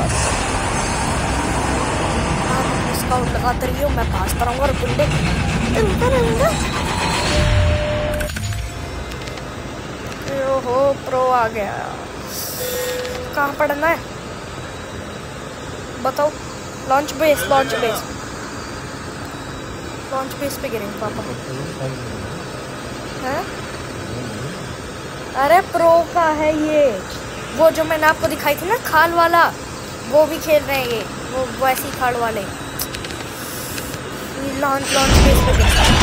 पास। आप स्काउट लगाते रहिए, मैं पास पर आऊंगा और गुंडे ओहो प्रो आ गया। कहाँ पढ़ना है बताओ? लॉन्च बेस पे गिरेंगे पापा। हैं? अरे प्रो का है ये, वो जो मैंने आपको दिखाई थी ना खाल वाला, वो भी खेल रहे हैं ये, वो वैसी खाल वाले। लॉन्च बेस पे गिरेंगे।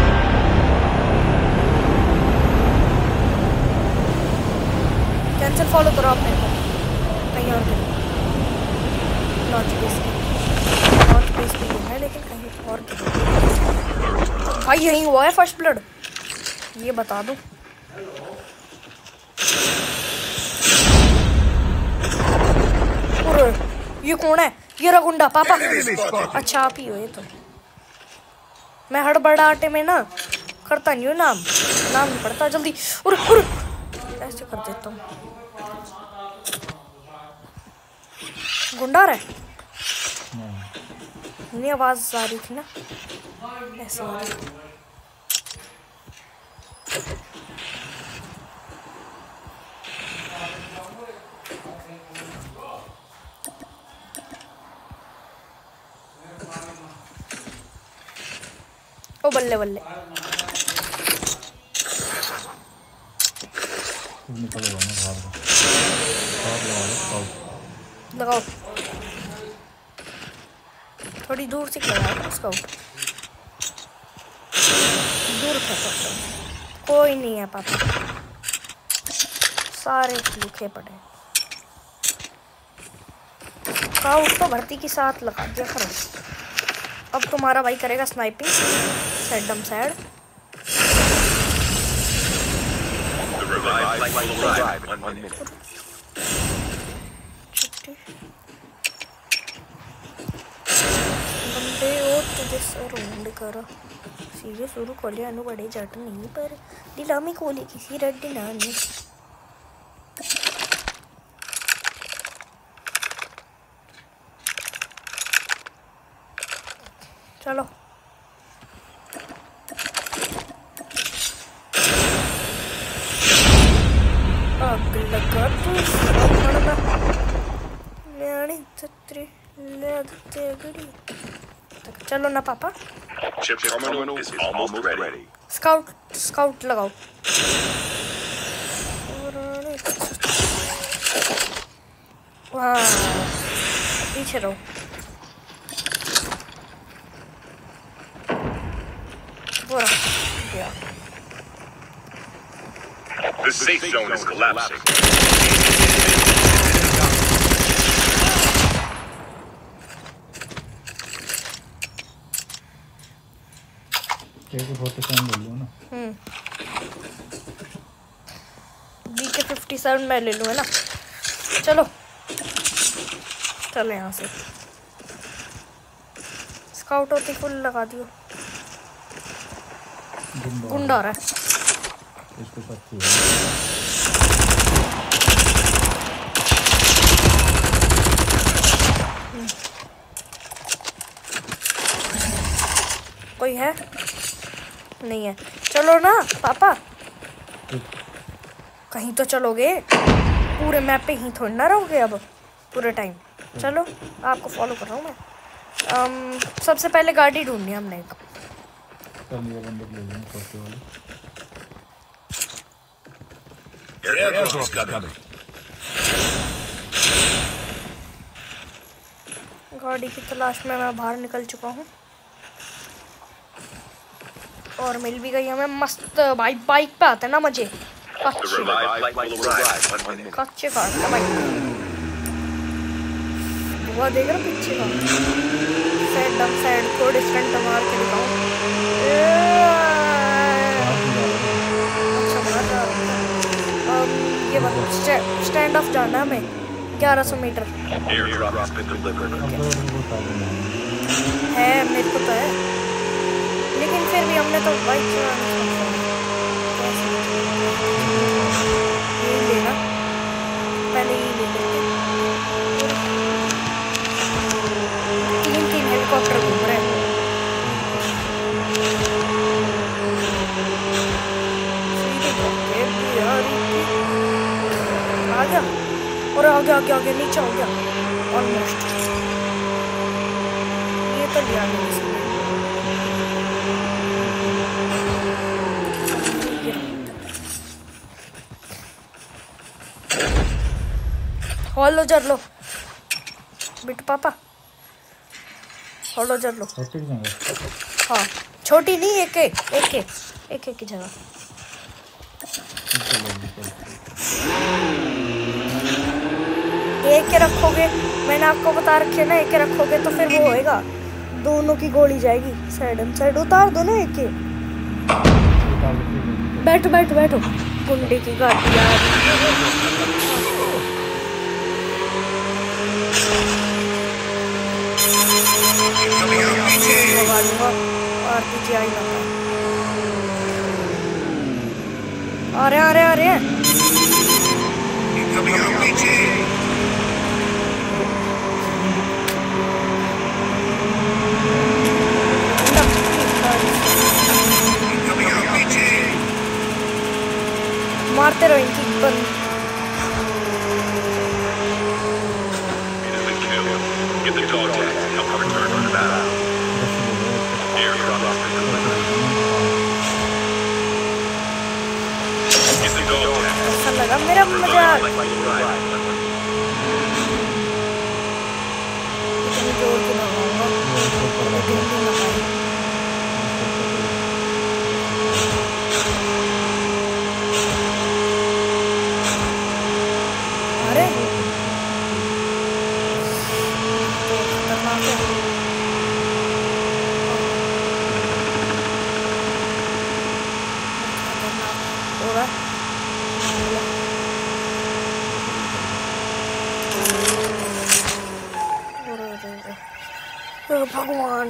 कैंसिल फॉलो करो आप मेरे को, कहीं और गिरो। लॉन्च बेस पे गिरना है, लेकिन कहीं और गिरो। भाई यहीं हुआ है फर्स्ट ब्लड, ये बता दूं। ये कौन है? ये रहा गुंडा पापा। अच्छा आप ही हो ये तो। मैं हड़बड़ाहट में ना करता नहीं हूँ, नाम नहीं पड़ता जल्दी। ऐसे कर देता हूँ। गुंडा रहा है? नहीं आवाज आ रही थी ना ऐसे आ रही। ओ बल्ले बल्ले लगाओ, थोड़ी दूर से लगाओ स्काउट, दूर फेंको। कोई नहीं है पापा, सारे लिखे पड़े। स्काउट तो भर्ती के साथ लगा दिया करो। अब तुम्हारा भाई करेगा स्नाइपिंग सैडम सैड। रोंड करो सीधे शुरू खोले अनु बड़े जट नहीं पर दिला में खोले किसी रड नानी। चलो आग लगा तू न्याणी छतरी ले दे गड़ी। चलो ना पापा। स्काउट लगाओ। वाह पीछे रहो। गया। The safe zone is collapsing. BK-57 मैं ले लूँ है ना। चलो चलो यहाँ से स्काउट होती फुल लगा दियो। गुंडा आ रहा है इसको साथ कोई है नहीं है। चलो ना पापा, कहीं तो चलोगे, पूरे मैप पे ही थोड़ी ना रहोगे अब पूरे टाइम। चलो आपको फॉलो कर रहा हूँ मैं। सबसे पहले गाड़ी ढूंढनी है हमने। गाड़ी की तलाश में मैं बाहर निकल चुका हूँ और मिल भी गई हमें मस्त। भाई बाइक पे आते ना मजे, कच्चे काटता भाई। वो देख रहा पीछे का साइड को डिस्टेंट मार के दिखाऊं। अच्छा मार रहा ये बात स्टैंड ऑफ जाना हमें 1100 मीटर है मेरे को तो है, लेकिन फिर भी हमने तो बाइक ये लेना पहले ही ले लेते। गया और आगे आगे आगे नीचे हो गया ऑलमोस्ट। ये तो लिया नहीं इसने। हॉलो जर लो बिट पापा, हॉलो जर लो। हाँ छोटी नहीं, एक की जगह। एक के रखोगे, मैंने आपको बता रखे ना, एक के रखोगे तो फिर वो होएगा, दोनों की गोली जाएगी। साइड उतार दो ना एक के। बैठो बैठो बैठो, गुंडे की गाड़ी यार। RPG आई ना, आ रहे हैं। मारते रहो इनकी बंद। Get the dog tag and help her return to the battle. Airdrop has been delivered. Get the dog tag. ऐसा लगा मेरा मजाक। इतनी जोर की लगाऊंगा, अरे खतरनाक है। हो रहा है। भगवान,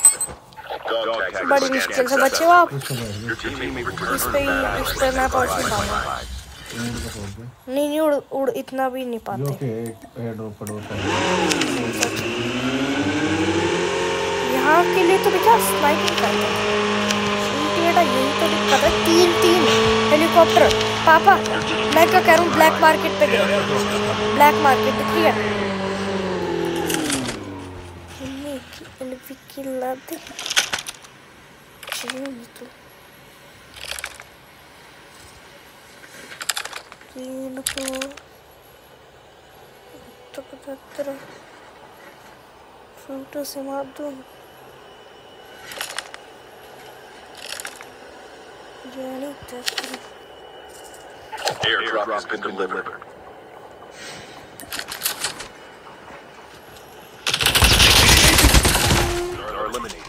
बड़ी मुश्किल से बचे हो आप। इस पे मैं पहुंच नहीं पाऊंगा। नहीं उड़ इतना भी नहीं पाते। यहाँ के लिए तो बेटा स्नाइपिंग करते हैं बेटा, यही तो दिक्कत है। तीन हेलीकॉप्टर। पापा मैं क्या कह रहा हूँ, ब्लैक मार्केट पे गए। ब्लैक मार्केट दिख रही है। फ्रूट से मार दूँ। Airdrop has been delivered. Are eliminated.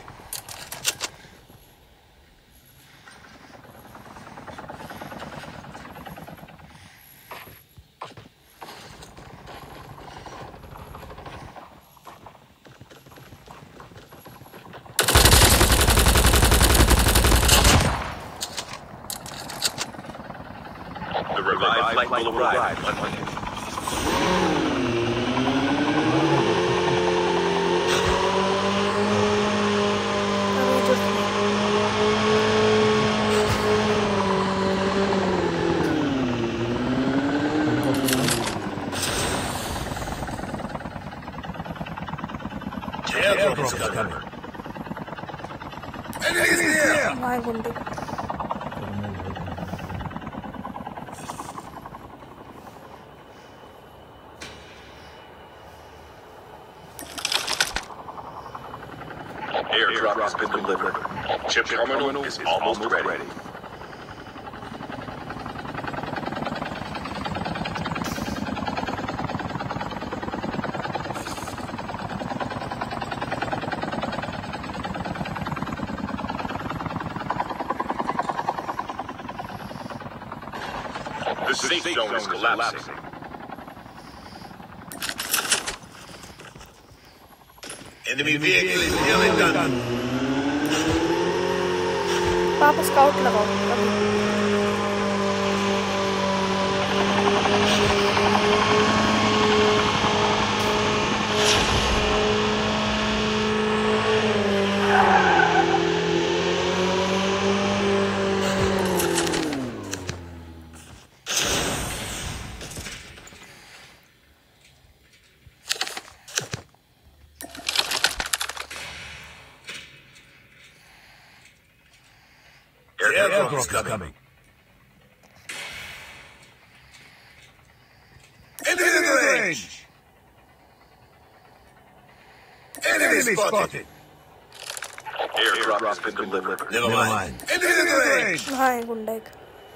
The revived flight will arrive. My गुंडे। Airdrop has been delivered. Chip terminal is almost ready. The safe zone is collapsing. Enemy vehicle is nearly done. पापा scout लगाओ अभी। Airdrop coming. Enemy range. Enemy spotted. Airdrop has been delivered. Never mind. Enemy range. हाँ एक गुंडा एक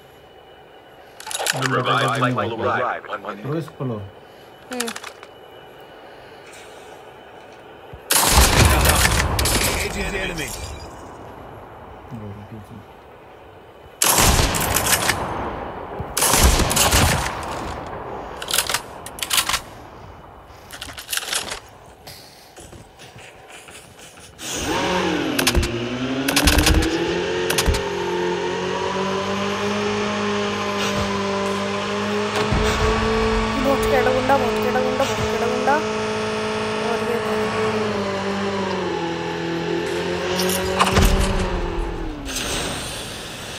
The revived flight will arrive in 1 minute. रोज खोलो Engaging the enemy. बहुत केड़ा गुंडा और ये